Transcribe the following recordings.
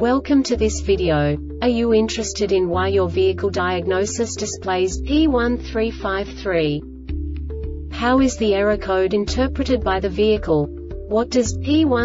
Welcome to this video. Are you interested in why your vehicle diagnosis displays P1353? How is the error code interpreted by the vehicle? What does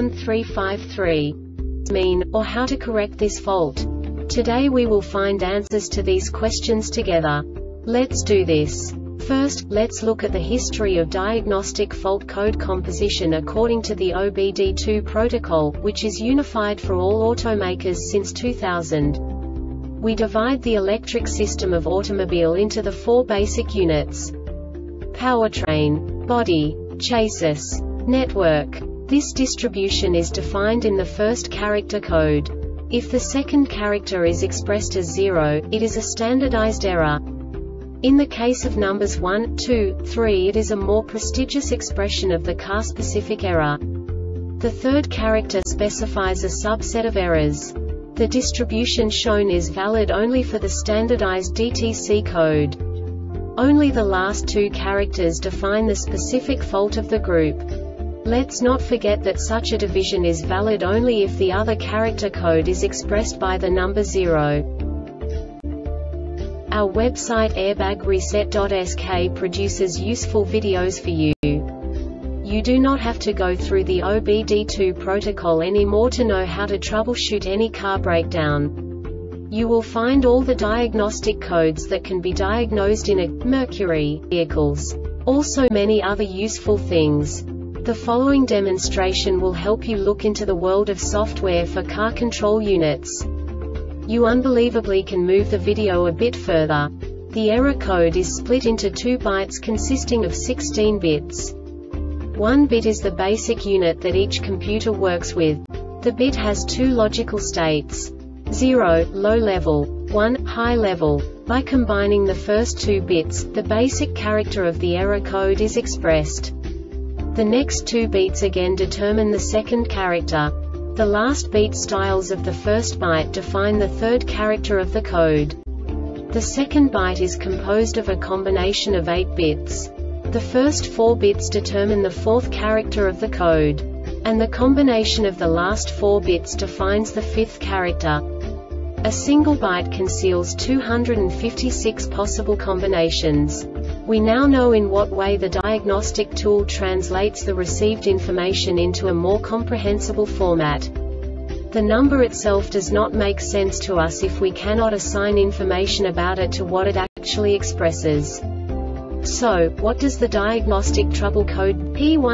P1353 mean, or how to correct this fault? Today we will find answers to these questions together. Let's do this. First, let's look at the history of diagnostic fault code composition according to the OBD2 protocol, which is unified for all automakers since 2000. We divide the electric system of automobile into the four basic units: powertrain, body, chassis, network. This distribution is defined in the first character code. If the second character is expressed as 0, it is a standardized error. In the case of numbers 1, 2, 3, it is a more prestigious expression of the car-specific error. The third character specifies a subset of errors. The distribution shown is valid only for the standardized DTC code. Only the last two characters define the specific fault of the group. Let's not forget that such a division is valid only if the other character code is expressed by the number 0. Our website airbagreset.sk produces useful videos for you. You do not have to go through the OBD2 protocol anymore to know how to troubleshoot any car breakdown. You will find all the diagnostic codes that can be diagnosed in a Mercury vehicles. Also many other useful things. The following demonstration will help you look into the world of software for car control units. You unbelievably can move the video a bit further. The error code is split into 2 bytes consisting of 16 bits. 1 bit is the basic unit that each computer works with. The bit has 2 logical states: 0, low level, 1, high level. By combining the first 2 bits, the basic character of the error code is expressed. The next 2 beats again determine the second character. The last beat styles of the first byte define the third character of the code. The second byte is composed of a combination of 8 bits. The first 4 bits determine the fourth character of the code. And the combination of the last 4 bits defines the fifth character. A single byte conceals 256 possible combinations. We now know in what way the diagnostic tool translates the received information into a more comprehensible format. The number itself does not make sense to us if we cannot assign information about it to what it actually expresses. So, what does the diagnostic trouble code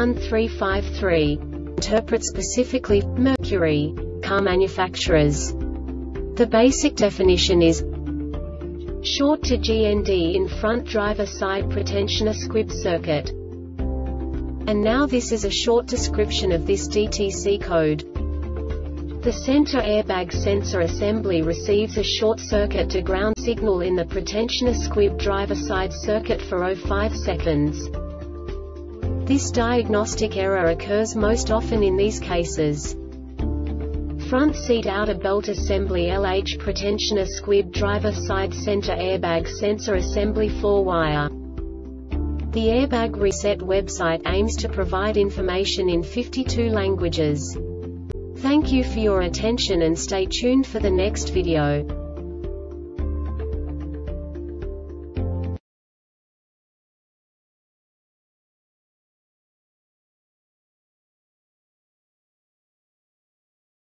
P1353 interpret specifically for Mercury car manufacturers? The basic definition is short to GND in front driver side pretensioner squib circuit. And now this is a short description of this DTC code. The center airbag sensor assembly receives a short circuit to ground signal in the pretensioner squib driver side circuit for 05 seconds. This diagnostic error occurs most often in these cases: front seat outer belt assembly LH pretensioner squib driver side center airbag sensor assembly floor wire. The Airbag Reset website aims to provide information in 52 languages. Thank you for your attention and stay tuned for the next video.